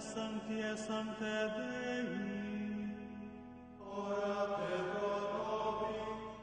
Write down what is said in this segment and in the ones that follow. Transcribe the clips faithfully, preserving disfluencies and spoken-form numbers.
sancti et sancte Dei, ora et pro nobis.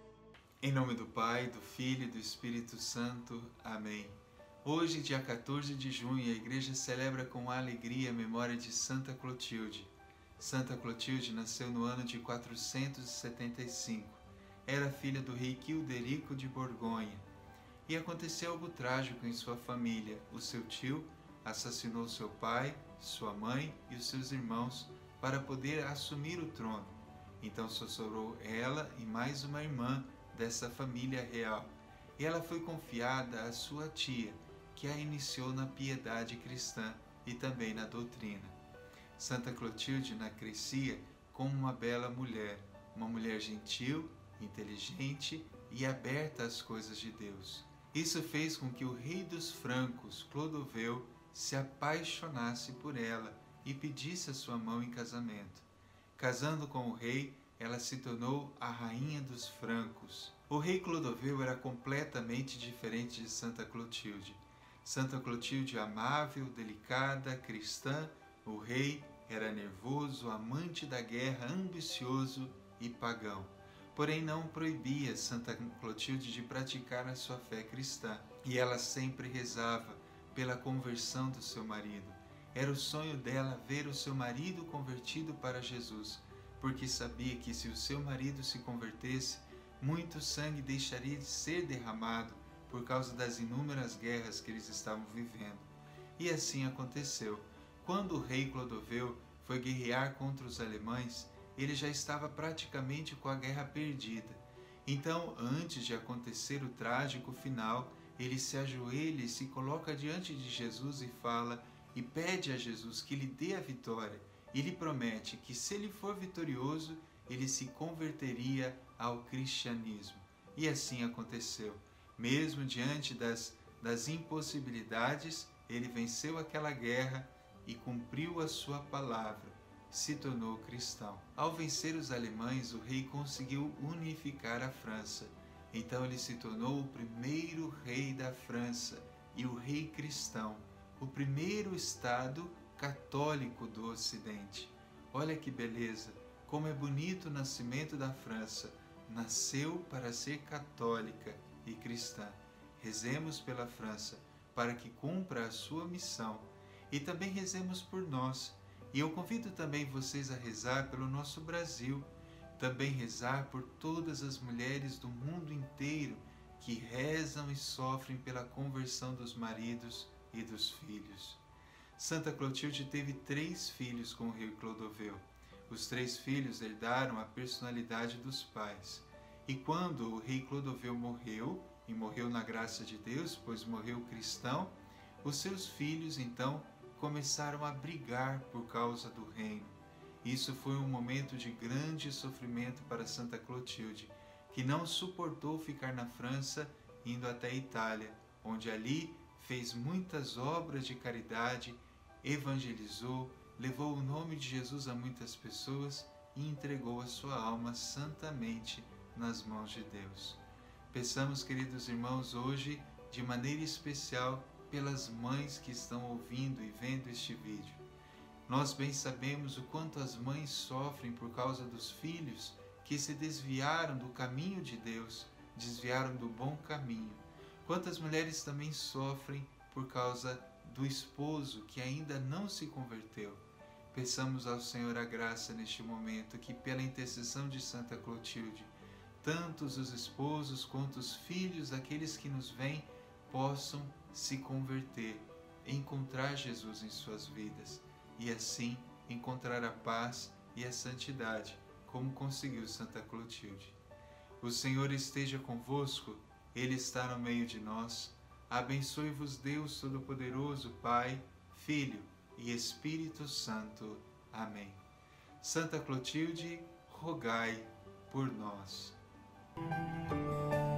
Em nome do Pai, do Filho e do Espírito Santo. Amém. Hoje, dia quatorze de junho, a Igreja celebra com alegria a memória de Santa Clotilde. Santa Clotilde nasceu no ano de quatrocentos e setenta e cinco. Era filha do rei Quilderico de Borgonha. E aconteceu algo trágico em sua família. O seu tio assassinou seu pai, sua mãe e os seus irmãos para poder assumir o trono. Então só sobrou ela e mais uma irmã dessa família real. E ela foi confiada à sua tia, que a iniciou na piedade cristã e também na doutrina. Santa Clotilde crescia como uma bela mulher, uma mulher gentil, inteligente e aberta às coisas de Deus. Isso fez com que o rei dos francos, Clodoveu, se apaixonasse por ela e pedisse a sua mão em casamento. Casando com o rei, ela se tornou a rainha dos francos. O rei Clodoveu era completamente diferente de Santa Clotilde. Santa Clotilde, amável, delicada, cristã, o rei era nervoso, amante da guerra, ambicioso e pagão. Porém, não proibia Santa Clotilde de praticar a sua fé cristã. E ela sempre rezava pela conversão do seu marido. Era o sonho dela ver o seu marido convertido para Jesus, porque sabia que se o seu marido se convertesse, muito sangue deixaria de ser derramado por causa das inúmeras guerras que eles estavam vivendo. E assim aconteceu. Quando o rei Clodoveu foi guerrear contra os alemães, ele já estava praticamente com a guerra perdida. Então, antes de acontecer o trágico final, ele se ajoelha e se coloca diante de Jesus e fala e pede a Jesus que lhe dê a vitória. E lhe promete que, se ele for vitorioso, ele se converteria ao cristianismo. E assim aconteceu. Mesmo diante das, das impossibilidades, ele venceu aquela guerra e cumpriu a sua palavra, se tornou cristão. Ao vencer os alemães, o rei conseguiu unificar a França. Então ele se tornou o primeiro rei da França e o rei cristão, o primeiro estado católico do Ocidente. Olha que beleza, como é bonito o nascimento da França. Nasceu para ser católica e cristã. Rezemos pela França para que cumpra a sua missão. E também rezemos por nós. E eu convido também vocês a rezar pelo nosso Brasil. Também rezar por todas as mulheres do mundo inteiro que rezam e sofrem pela conversão dos maridos e dos filhos. Santa Clotilde teve três filhos com o rei Clodoveu. Os três filhos herdaram a personalidade dos pais. E quando o rei Clodoveu morreu, e morreu na graça de Deus, pois morreu cristão, os seus filhos então começaram a brigar por causa do reino. Isso foi um momento de grande sofrimento para Santa Clotilde, que não suportou ficar na França, indo até a Itália, onde ali fez muitas obras de caridade, evangelizou, levou o nome de Jesus a muitas pessoas e entregou a sua alma santamente nas mãos de Deus. Peçamos, queridos irmãos, hoje, de maneira especial, pelas mães que estão ouvindo e vendo este vídeo. Nós bem sabemos o quanto as mães sofrem por causa dos filhos que se desviaram do caminho de Deus, desviaram do bom caminho. Quantas mulheres também sofrem por causa do esposo que ainda não se converteu. Peçamos ao Senhor a graça neste momento, que pela intercessão de Santa Clotilde, tantos os esposos quanto os filhos daqueles que nos veem possam se converter, encontrar Jesus em suas vidas e assim encontrar a paz e a santidade, como conseguiu Santa Clotilde. O Senhor esteja convosco, Ele está no meio de nós. Abençoe-vos Deus Todo-Poderoso, Pai, Filho e Espírito Santo. Amém. Santa Clotilde, rogai por nós.